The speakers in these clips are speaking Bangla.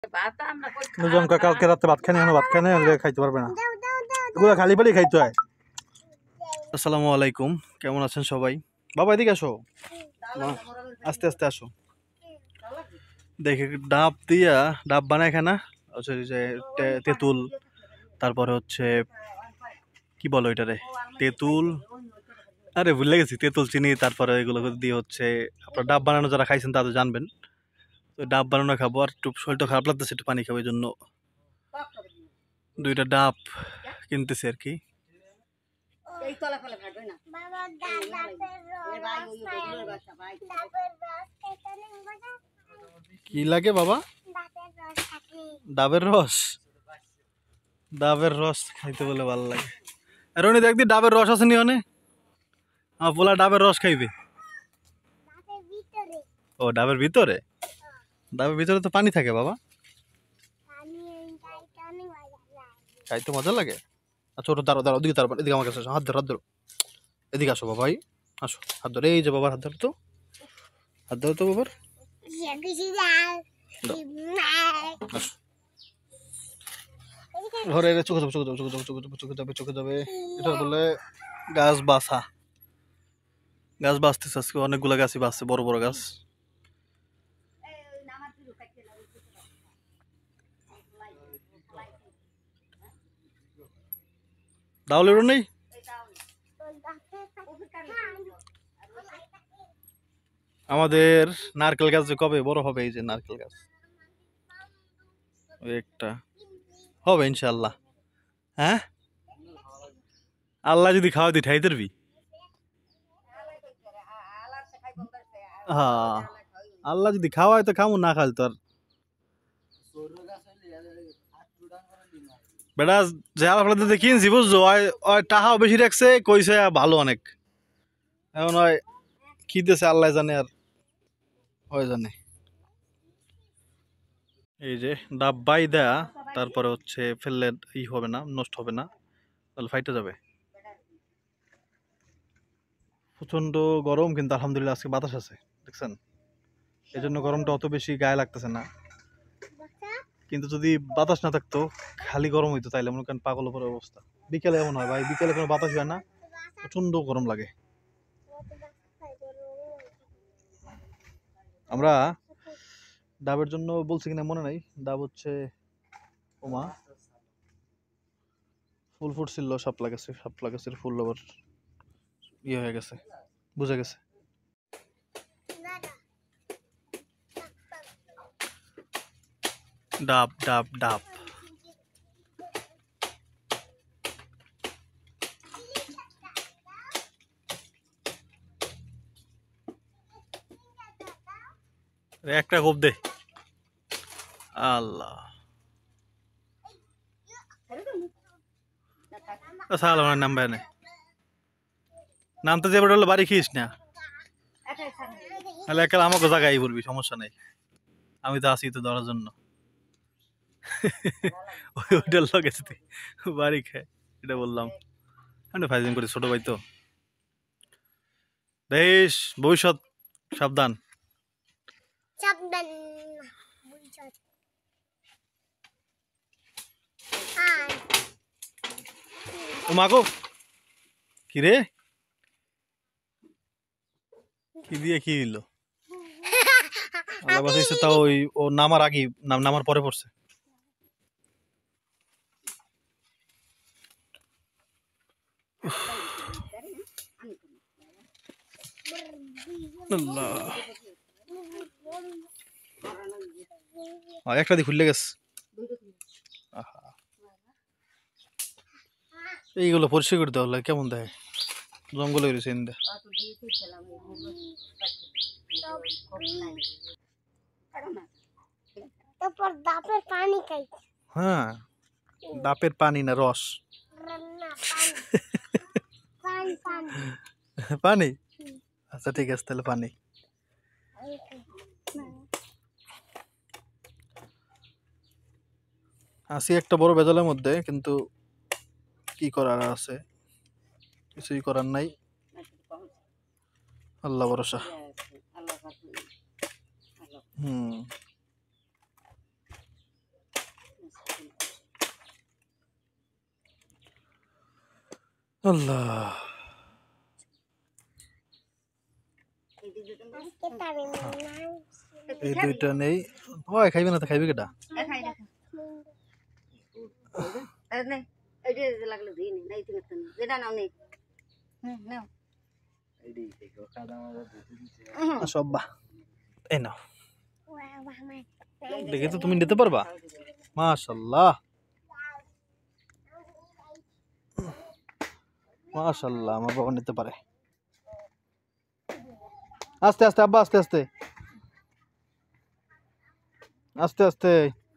জমকা কালকে রাতে ভাত খাই ভাত খাই খাইতে পারবে না, এগুলো খালি পালি খাইতে হয়। আসসালামু আলাইকুম, কেমন আছেন সবাই? বাবা এদিকে আসো, আস্তে আস্তে আসো। দেখে ডাব দিয়া ডাব বানায় খানা হচ্ছে যে তেঁতুল, তারপরে হচ্ছে কি বলো এটারে, তেঁতুল, আরে ভুলে গেছি, তেঁতুল চিনি, তারপরে এগুলো দিয়ে হচ্ছে আপনার ডাব বানানো যারা খাইছেন তাদের জানবেন। তো ডাব বানানো খাবো, আর একটু শরীরটা খারাপ লাগতেছে, একটু পানি খাবো, এই জন্য দুইটা ডাব কিনতেছি আর কি। কি লাগে বাবা? ডাবের রস? ডাবের রস খাইতে বলে ভালো লাগে। রনি দেখবি ডাবের রস আছে নি অনে, আমার পোলা ডাবের রস খাইবে। ও ডাবের ভিতরে, ডাবের ভিতরে তো পানি থাকে বাবা, খাইতে মজা লাগে। আচ্ছা ওটা দাঁড়ো দাঁড়ো, ওদিকে দাঁড়ো, এদিকে আমার কাছে আসো, হাত ধরো হাত ধরো, এদিকে আসো বাবাই, আসো হাত ধরো, এই যে বাবার হাত ধরো তো, হাত ধরো তো বাবার, আসো ঘরে চোখে যাবে চোখে যাবে চোখে যাবে চোখে যাবে চোখে যাবে চোখে যাবে। এটা বলে গাছ বাছা, গাছ বাঁচতেছে আজকে, অনেকগুলো গাছই বাঁচছে, বড় বড় গাছ। দাওলের নেই, আমাদের নারকেল গাছ যে কবে বড় হবে, এই যে নারকেল গাছ একটা হবে ইনশাল্লাহ। হ্যাঁ আল্লাহ যদি খাওয়া দিই ঠাই ধরবি। হ্যাঁ আল্লাহ যদি খাওয়ায় তো খামু, না খাইলে তো আর বেটা যে আপনাদের কিনছি বুঝছো, ওই টাকাও বেশি রাখছে, কইছে ভালো অনেক, এখন ওই কি দিয়েছে আল্লাহ জানে, আর ওই জানে। এই যে ডাব বাই দেয়া, তারপরে হচ্ছে ফেললে ই হবে না, নষ্ট হবে না, তাহলে ফাইটে যাবে। প্রচন্ড গরম, কিন্তু আলহামদুলিল্লাহ আজকে বাতাস আছে, দেখছেন, এই জন্য গরমটা অত বেশি গায়ে লাগতেছে না। কিন্তু যদি বাতাস না থাকতো, খালি গরম হইতো, তাইলে মনে করেন পাগল উপর অবস্থা। বিকেলে এমন হয় ভাই, বিকেলে কোনো বাতাস হয় না, প্রচন্ড গরম লাগে। আমরা ডাবের জন্য বলছি কিনা মনে নাই, ডাব হচ্ছে ওমা ফুল ফুটছিল, শাপলা গাছের ফুল আবার ইয়ে হয়ে গেছে, বুঝে গেছে। ডাব ডাব ডাব, একটা কোপ দে আল্লাহ, নাম বাইনে নামতে যাবে, হলো বাড়ি খিস না, তাহলে একাল আমাকে জায়গায় বলবি, সমস্যা নেই, আমি তো আছি তো ধরার জন্য। ওইটার লগে বাড়ি খায়, এটা বললাম, আমি ফাইজিং করি, ছোট ভাই তো, বেশ ভবিষ্যৎ সাবধান। ও মাগো কি রে, কি দিয়ে কি দিল আল্লাহ বাঁচাইছে, তাও ওই ও নামার আগে, নামার পরে পড়ছে। একটা দিয়ে খুললে গেছে, এইগুলো পরিষ্কার করে দেওয়া লাগে, কেমন দেয় জঙ্গল হয়ে গেছে। হ্যাঁ ডাবের পানি না রস, পানি, আচ্ছা ঠিক আছে তাহলে পানি। আসি একটা বড় বেজালের মধ্যে, কিন্তু কি করার আছে, কিছুই করার নাই, আল্লাহ ভরসা। আল্লাহ এই দুইটা নেই ওই খাইবে না তো খাইবে কেটা সব বা এই নাও দেখে তো তুমি নিতে পারবা মাশাআল্লাহ মাশাআল্লাহ আমার বাবা নিতে পারে আস্তে আস্তে আব্বা আস্তে আস্তে আস্তে আস্তে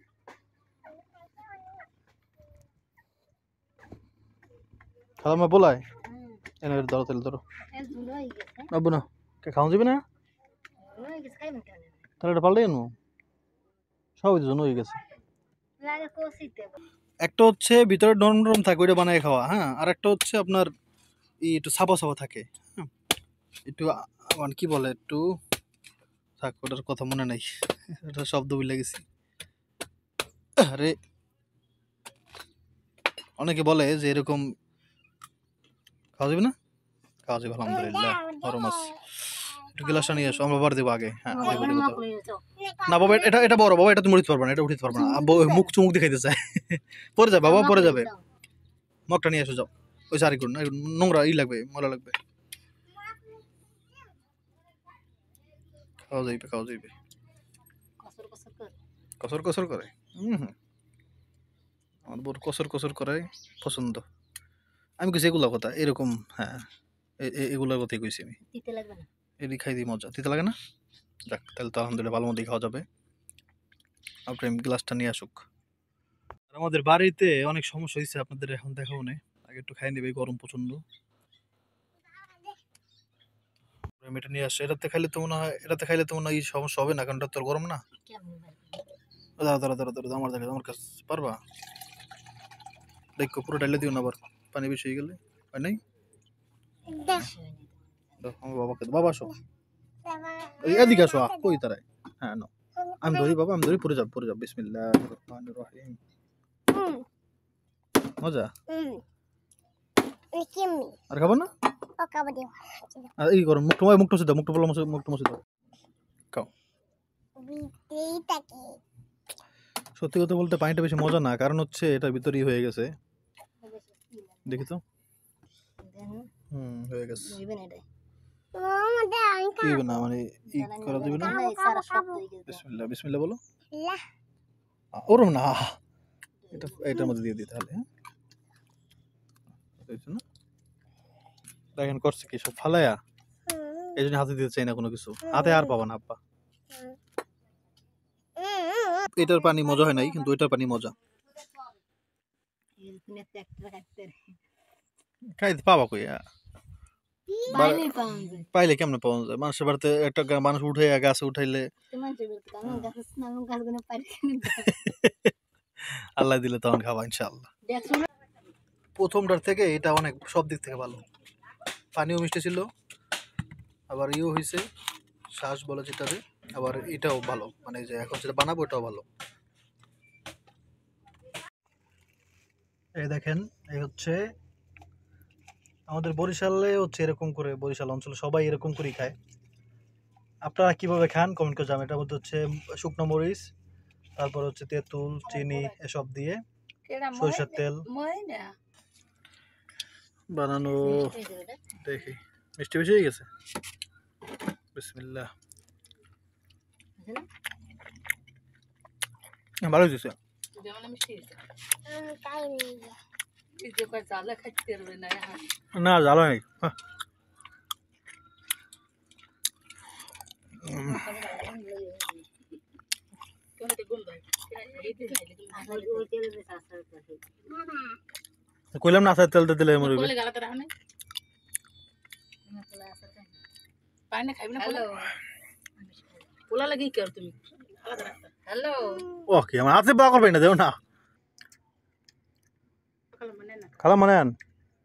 খালামা বলায় এনে ধরো তেল ধরো আব্বু না কে খাওয়া যাবে না তাহলে এটা পাল্টে আনবো সবই তো জন্য হয়ে গেছে একটা হচ্ছে ভিতরে নরম নরম থাকে ওইটা বানায় খাওয়া হ্যাঁ আর একটা হচ্ছে আপনার একটু সাপা সাপা থাকে হ্যাঁ একটু মানে কি বলে একটু থাক ওটার কথা মনে নাই এটা শব্দ ভুলে গেছি আরে অনেকে বলে যে এরকম খাওয়া যাবে না খাওয়া যাবে আলহামদুলিল্লাহ নরম আছে একটু গ্লাসটা নিয়ে এসো আমরা বাবার দেবো আগে হ্যাঁ দেবো দেবো না বাবা এটা এটা বড় বাবা এটা তুমি উঠিতে পারবে না এটা উঠিতে পারবে না মুখ চুমুক দেখাইতে চায় পরে যাবে বাবা পরে যাবে মগটা নিয়ে এসো যাও ওই সারি করুন নোংরা লাগবে ময়লা লাগবে খাওয়া যাইবে খাওয়া যাইবে কসর কসর করে আমার বোর কসর কসর করে পছন্দ আমি কইছি এগুলা কথা এরকম হ্যাঁ এগুলোর কথাই কইছি আমি এটি খাই দিই মজা দিতে লাগে না যাক তাহলে তো আলহামদুলিল্লাহ ভালো মতোই খাওয়া যাবে আপনি গ্লাসটা নিয়ে আসুক আর আমাদের বাড়িতে অনেক সমস্যা হয়েছে আপনাদের এখন দেখাও নেই আগে একটু খাই নেবে গরম প্রচন্ড এটা নিয়ে আসে এটাতে খাইলে তো মনে হয় এই সমস্যা হবে না কারণ এটা তোর গরম না দাঁড়া দাঁড়া দাঁড়া দাঁড়া আমার দেখা আমার কাছে পারবা দেখো পুরো ডাইলে দিও না আবার পানি বেশি হয়ে গেলে হয় নাই আমার বাবাকে বাবা আসো এদিকে আসো কই তারাই হ্যাঁ নো আমি ধরি বাবা আমি ধরি পরে যাব বিসমিল্লাহির রহমানির রহিম মজা আর খাবো না আর এই করো মুখটা মুছে দাও মুখটা মুছে দাও খাও সত্যি কথা বলতে পানিটা বেশি মজা না কারণ হচ্ছে এটা ভিতরেই হয়ে গেছে দেখি তো হয়ে গেছে না মানে ই করা যাবে না বিসমিল্লাহ বিসমিল্লাহ বলো ওরম না এটা এটার মধ্যে দিয়ে দিই তাহলে হ্যাঁ দেখেন করছে কি সব ফালায়া এই জন্য হাতে দিতে চাই না কোনো কিছু হাতে আর পাবা না আব্বা এটার পানি মজা হয় নাই কিন্তু ওইটার পানি মজা খাইতে পাবা কই পাইলে কেমনে পাওয়া যায় মানুষের বাড়িতে একটা মানুষ উঠে গাছে উঠাইলে আল্লাহ দিলে তখন খাবা ইনশাআল্লাহ প্রথমটার থেকে এটা অনেক সব দিক থেকে ভালো পানিও মিষ্টি ছিল আবার ইও হয়েছে শ্বাস বলে যেটারে আবার এটাও ভালো মানে যে এখন যেটা বানাবো এটাও ভালো এই দেখেন এই হচ্ছে আমাদের বরিশালে হচ্ছে এরকম করে বরিশাল অঞ্চলে সবাই এরকম করেই খায় আপনারা কিভাবে খান কমেন্ট করে জানাবেন এটার মধ্যে হচ্ছে শুকনো মরিচ তারপর হচ্ছে তেঁতুল চিনি এসব দিয়ে সরিষার তেল বানানো দেখি মিষ্টি বেশি হয়ে গেছে বিসমিল্লাহ ভালো হয়েছে না জ্বালা নেই কইলাম না আসার তেলটা দিলে মরবে ওকে আমার হাতে বা করবে না দেও না খালা মানে আন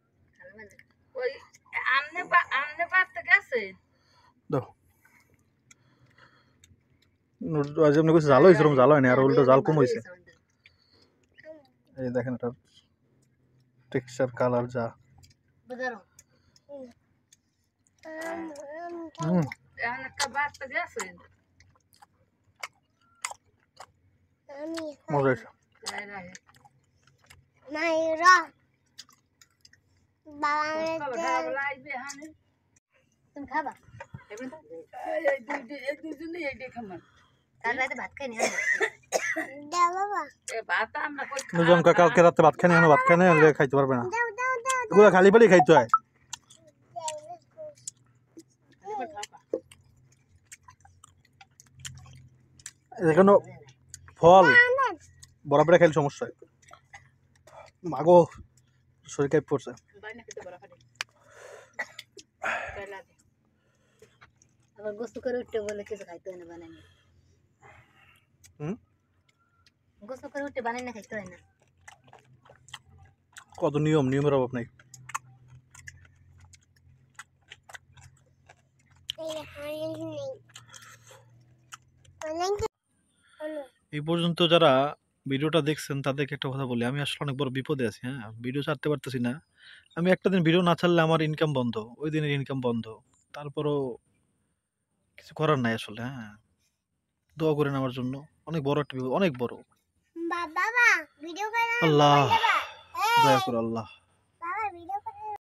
জাল হয়েছে জাল হয়নি আর উল্টো জাল কম হয়েছে এই দেখেন এটার টেক্সচার কালার যা বাজারো হুম এখন একটা বাচ্চা গেছে মজা হয়েছে। নাইরা তুমি খাবা কাল রাতে ভাত খাই নি দাও বাবা দুজন কালকে রাতে ভাত খাই না, ভাত খাই না খাইতে পারবে না, এগুলো খালি পেটে খাইতে হয়। এখানে ফল বরাবরে খাইলে সমস্যা হয়। মাগো শরীর কাঁপ পড়ছে। আবার গোসল করে উঠতে বলে কিছু খাইতে হয় না বানাই না গোসল করে উঠতে বানাই না খাইতে হয় না কত নিয়মের অভাব নাই। এই পর্যন্ত যারা ভিডিওটা দেখছেন তাদেরকে একটা কথা বলি, আমি আসলে অনেক বড় বিপদে আছি। হ্যাঁ, ভিডিও ছাড়তে পারতেছি না। আমি একটা দিন ভিডিও না ছাড়লে আমার ইনকাম বন্ধ, ওই দিনের ইনকাম বন্ধ। তারপরও কিছু করার নাই আসলে। হ্যাঁ, দোয়া করেন আমার জন্য। অনেক বড় একটা বিপদ, অনেক বড়। বাবা ভিডিও করে আল্লাহ দয়া করো আল্লাহ।